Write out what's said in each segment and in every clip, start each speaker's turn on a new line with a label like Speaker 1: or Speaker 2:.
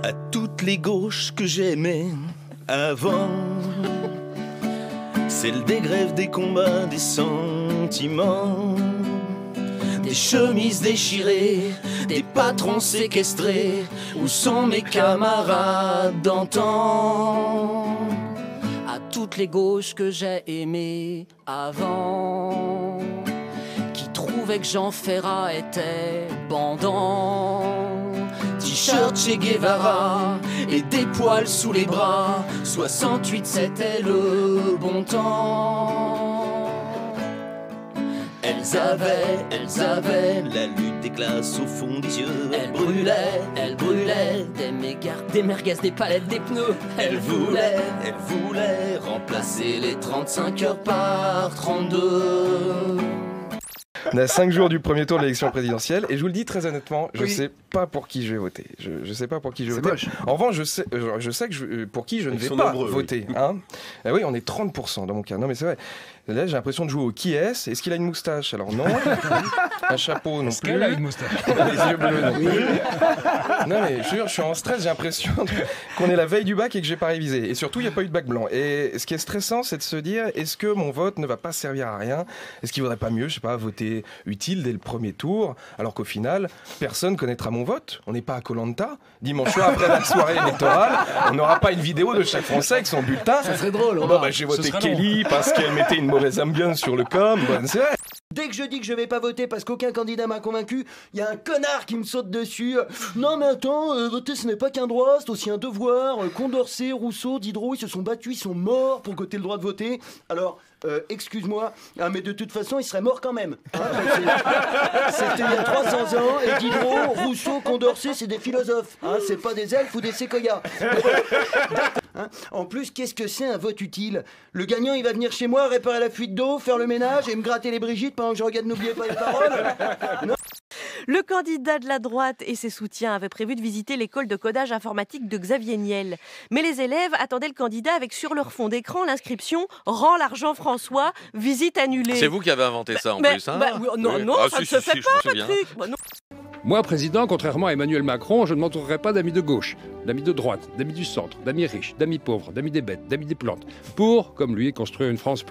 Speaker 1: À toutes les gauches que j'aimais avant, celle des grèves, des combats, des sentiments, des chemises déchirées, des patrons séquestrés. Où sont mes camarades d'antan?
Speaker 2: À toutes les gauches que j'ai aimées avant, qui trouvaient que Jean Ferrat était bandant.
Speaker 1: T-shirt Che Guevara et des poils sous les bras. 68 c'était le bon temps. Elles avaient la lutte des classes au fond des yeux.
Speaker 2: Elles brûlaient des merguez, des palettes, des pneus.
Speaker 1: Elles voulaient remplacer les 35 heures par 32.
Speaker 3: On a 5 jours du premier tour de l'élection présidentielle et je vous le dis très honnêtement, je sais pas pour qui je vais voter. Je sais pas pour qui je vais voter.
Speaker 4: Moche.
Speaker 3: En revanche, je sais que pour qui je ne vais pas voter.
Speaker 4: Oui.
Speaker 3: Hein. Oui, on est 30% dans mon cas. Non mais c'est vrai. Là, j'ai l'impression de jouer au qui est-ce. Est-ce qu'il a une moustache? Alors non. Un chapeau non plus.
Speaker 4: Qu'elle a une moustache?
Speaker 3: Les yeux bleus non plus. Non mais je jure, je suis en stress. J'ai l'impression qu'on est la veille du bac et que j'ai pas révisé. Et surtout, il n'y a pas eu de bac blanc. Et ce qui est stressant, c'est de se dire, est-ce que mon vote ne va pas servir à rien? Est-ce qu'il vaudrait pas mieux, je sais pas, voter utile dès le premier tour, alors qu'au final, personne connaîtra mon vote. On n'est pas à Koh-Lanta. Dimanche soir, après la soirée électorale, on n'aura pas une vidéo de chaque Français avec son bulletin.
Speaker 4: Ça serait drôle.
Speaker 3: Bon, bah, j'ai voté Kelly parce qu'elle mettait une mauvaise ambiance sur le com. Bon, c'est vrai.
Speaker 5: Dès que je dis que je vais pas voter parce qu'aucun candidat m'a convaincu, il y a un connard qui me saute dessus. Non mais attends, voter ce n'est pas qu'un droit, c'est aussi un devoir. Condorcet, Rousseau, Diderot, ils se sont battus, ils sont morts pour que t'aies le droit de voter. Alors, excuse-moi, mais de toute façon, ils seraient morts quand même. Hein, c'était il y a 300 ans, et Diderot, Rousseau, Condorcet, c'est des philosophes. Hein, c'est pas des elfes ou des séquoias. Hein, en plus, qu'est-ce que c'est un vote utile? Le gagnant, il va venir chez moi, réparer la fuite d'eau, faire le ménage et me gratter les Brigitte pendant que je regarde N'oubliez pas les paroles. Non.
Speaker 6: Le candidat de la droite et ses soutiens avaient prévu de visiter l'école de codage informatique de Xavier Niel. Mais les élèves attendaient le candidat avec sur leur fond d'écran l'inscription « Rends l'argent François, visite annulée ».
Speaker 7: C'est vous qui avez inventé ça en
Speaker 6: Mais,
Speaker 7: plus, hein?
Speaker 6: non,
Speaker 7: Oui.
Speaker 6: non,
Speaker 7: Ah,
Speaker 6: ça ne
Speaker 7: si,
Speaker 6: se
Speaker 7: si,
Speaker 6: fait
Speaker 7: je m'en
Speaker 6: pas,
Speaker 7: souviens.
Speaker 6: Patrick. Bah, non.
Speaker 4: Moi, président, contrairement à Emmanuel Macron, je ne m'entourerai pas d'amis de gauche, d'amis de droite, d'amis du centre, d'amis riches, d'amis pauvres, d'amis des bêtes, d'amis des plantes, pour, comme lui, construire une France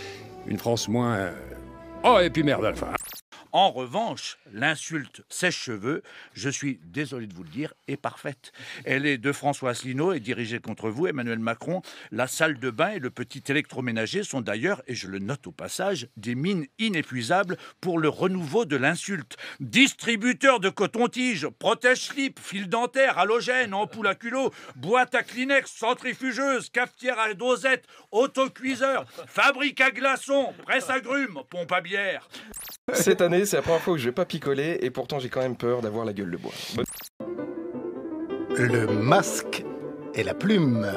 Speaker 4: moins... Oh, et puis merde, enfin.
Speaker 8: En revanche, l'insulte sèche-cheveux, je suis désolé de vous le dire, est parfaite. Elle est de François Asselineau et dirigée contre vous, Emmanuel Macron. La salle de bain et le petit électroménager sont d'ailleurs, et je le note au passage, des mines inépuisables pour le renouveau de l'insulte. Distributeur de coton-tige, protège-slip, fil dentaire, halogène, ampoule à culot, boîte à Kleenex, centrifugeuse, cafetière à dosette, autocuiseur, fabrique à glaçons, presse à grumes, pompe à bière.
Speaker 3: Cette année, c'est la première fois où je vais pas picoler et pourtant j'ai quand même peur d'avoir la gueule de bois.
Speaker 9: Le masque et la plume.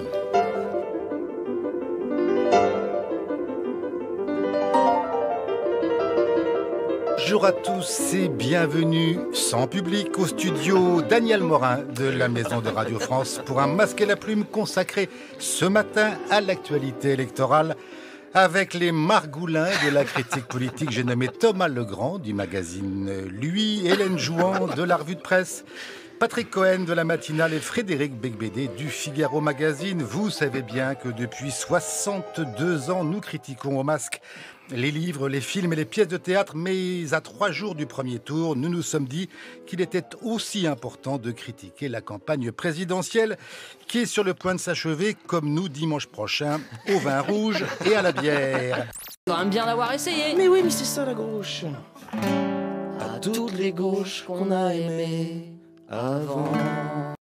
Speaker 9: Bonjour à tous et bienvenue, sans public, au studio Daniel Morin de la Maison de Radio France pour un masque et la plume consacré ce matin à l'actualité électorale. Avec les margoulins de la critique politique, j'ai nommé Thomas Legrand du magazine Lui, Hélène Jouan de la revue de presse, Patrick Cohen de la matinale et Frédéric Becbédé du Figaro Magazine. Vous savez bien que depuis 62 ans, nous critiquons au masque les livres, les films et les pièces de théâtre, mais à 3 jours du premier tour, nous nous sommes dit qu'il était aussi important de critiquer la campagne présidentielle qui est sur le point de s'achever, comme nous, dimanche prochain, au vin rouge et à la bière.
Speaker 2: Quand même bien d'avoir essayé.
Speaker 5: Mais oui, mais c'est ça la gauche. À toutes les gauches qu'on a aimées avant.